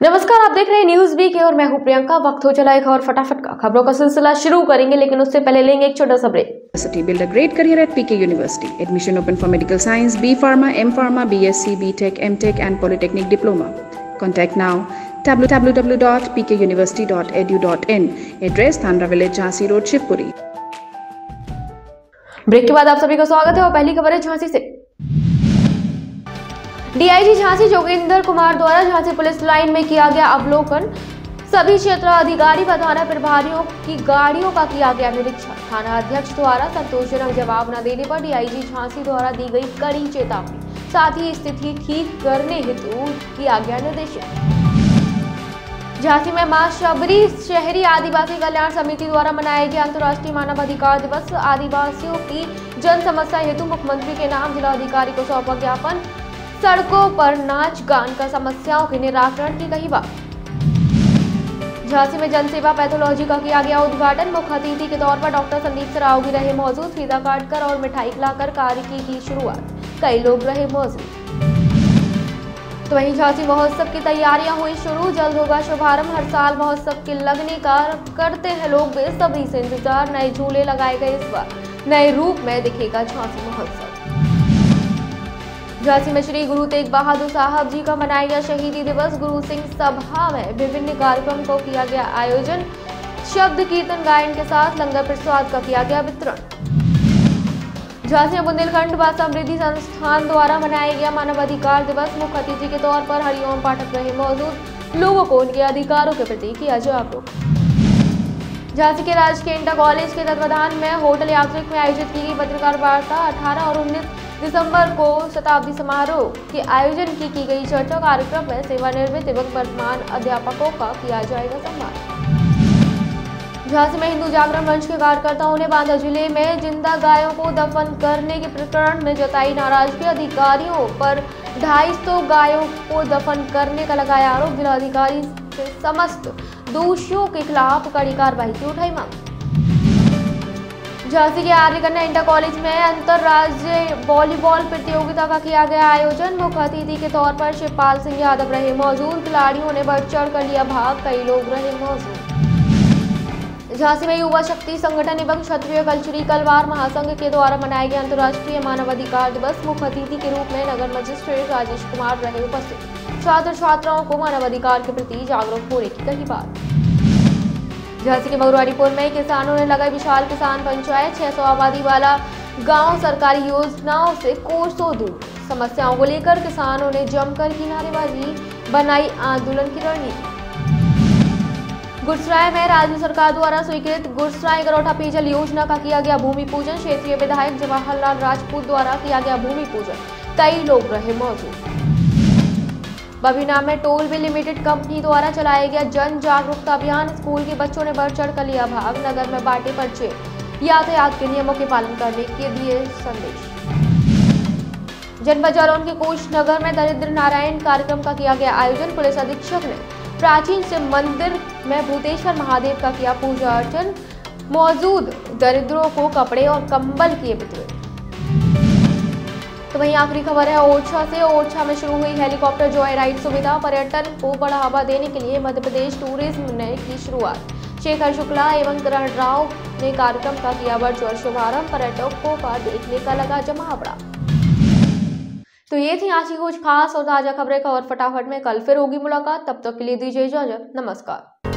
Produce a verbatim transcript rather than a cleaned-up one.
नमस्कार, आप देख रहे हैं न्यूज वीक और मैं हूं प्रियंका। वक्त हो चला एक और फटाफट का खबरों का सिलसिला शुरू करेंगे, लेकिन उससे पहले लेंगे एक छोटा सा break. Build a great career at P K University. Admission open for medical science, B Pharma, M Pharma, B S c, B Tech, M Tech and Polytechnic Diploma. Contact now w w w dot p k university dot e d u dot in. Address Thandra Village, Jhansi Road, Shivpuri. Break के बाद आप सभी का स्वागत है और पहली खबर है झांसी से। डीआईजी झांसी जोगेंद्र कुमार द्वारा झांसी पुलिस लाइन में किया गया अवलोकन। सभी क्षेत्र अधिकारी व थाना प्रभारियों की गाड़ियों का किया गया निरीक्षण। थाना अध्यक्ष द्वारा संतोषजनक जवाब न देने पर डीआईजी झांसी द्वारा दी गई कड़ी चेतावनी, साथ ही स्थिति ठीक करने हेतु किया गया निर्देशन। झांसी में मां शबरी शहरी आदिवासी कल्याण समिति द्वारा मनाया गया अंतर्राष्ट्रीय मानव अधिकार दिवस। आदिवासियों की जन समस्या हेतु मुख्यमंत्री के नाम जिलाधिकारी को सौंपा ज्ञापन। सड़कों पर नाच गान कर समस्याओं के निराकरण की कही बात। झांसी में जनसेवा पैथोलॉजी का किया गया उद्घाटन। मुख्य अतिथि के तौर पर डॉक्टर संदीप सराव भी रहे मौजूद। फीता काटकर और मिठाई खिलाकर कार्य की, की शुरुआत। कई लोग रहे मौजूद। तो वहीं झांसी महोत्सव की तैयारियां हुई शुरू, जल्द होगा शुभारंभ। हर साल महोत्सव के लगने का करते हैं लोग बेसब्री से इंतजार। नए झूले लगाए गए, इस बार नए रूप में दिखेगा झांसी महोत्सव। झांसी में श्री गुरु तेग बहादुर साहब जी का मनाया गया शहीदी दिवस। गुरु सिंह सभा में विभिन्न कार्यक्रम को किया गया आयोजन। शब्द कीर्तन गायन के साथ लंगर प्रसाद का किया गया वितरण। झांसी में बुंदेलखंड व समृद्धि संस्थान द्वारा मनाया गया मानवाधिकार दिवस। मुख्य अतिथि के तौर पर हरिओम पाठक रहे मौजूद। लोगों को उनके अधिकारों के प्रति किया जागरूक। झांसी के राजकीय इंटर कॉलेज के तत्वाधान में होटल यात्रिक में आयोजित की गई पत्रकार वार्ता। अठारह और उन्नीस दिसंबर को शताब्दी समारोह के आयोजन की की गई चर्चा। कार्यक्रम में सेवानिवृत्त एवं वर्तमान अध्यापकों का किया जाएगा सम्मान। झांसी में हिंदू जागरण मंच के कार्यकर्ताओं ने बांदा जिले में जिंदा गायों को दफन करने के प्रकरण में जताई नाराजगी। अधिकारियों पर ढाई सौ गायों को दफन करने का लगाया आरोप। जिलाधिकारी से समस्त दोषियों के खिलाफ कड़ी कार्रवाई की उठाई मांग। झांसी के आर्य कन्या इंटर कॉलेज में अंतरराज्यीय वॉलीबॉल प्रतियोगिता का किया गया आयोजन। मुख्य अतिथि के तौर पर शिवपाल सिंह यादव रहे मौजूद। खिलाड़ियों ने बढ़ चढ़ कर लिया भाग, कई लोग रहे मौजूद। झांसी में युवा शक्ति संगठन एवं क्षत्रिय कल्चरी कलवार महासंघ के द्वारा मनाया गया अंतर्राष्ट्रीय मानवाधिकार दिवस। मुख्य अतिथि के रूप में नगर मजिस्ट्रेट राजेश कुमार रहे उपस्थित। छात्र छात्राओं को मानवाधिकार के प्रति जागरूक होने की कही बात। झांसी के मगरवाड़ीपुर में किसानों ने लगाई विशाल किसान पंचायत। छह सौ आबादी वाला गांव सरकारी योजनाओं से कोसों दूर। समस्याओं को लेकर किसानों ने जमकर की नारेबाजी, बनाई आंदोलन की रणनीति। गुरसराय में राज्य सरकार द्वारा स्वीकृत गुरसराय गरोठा पेयजल योजना का किया गया भूमि पूजन। क्षेत्रीय विधायक जवाहरलाल राजपूत द्वारा किया गया भूमि पूजन। कई लोग रहे मौजूद। बबीना में टोल वे लिमिटेड कंपनी द्वारा चलाया गया जन जागरूकता अभियान। स्कूल के बच्चों ने बढ़ चढ़ कर लिया भाग। नगर में बांटे पर्चे, यातायात के नियमों के पालन करने के दिए संदेश। जनपद जालौन के कोच नगर में दरिद्र नारायण कार्यक्रम का किया गया आयोजन। पुलिस अधीक्षक ने प्राचीन शिव मंदिर में भूतेश्वर महादेव का किया पूजा अर्चन। मौजूद दरिद्रों को कपड़े और कंबल किए वितरित। तो वहीं आखिरी खबर है ओरछा से। ओरछा में शुरू हुई हेलीकॉप्टर जॉय राइड सुविधा। पर्यटन को बढ़ावा देने के लिए मध्य प्रदेश टूरिज्म ने की शुरुआत। शेखर शुक्ला एवं करण राव ने कार्यक्रम का किया वर्चुअल शुभारंभ। पर्यटकों का देखने का लगा जमावड़ा। तो ये थी आज की कुछ खास और ताजा खबरें। खबर फटाफट में कल फिर होगी मुलाकात, तब तक के लिए दीजिए इजाजत। नमस्कार।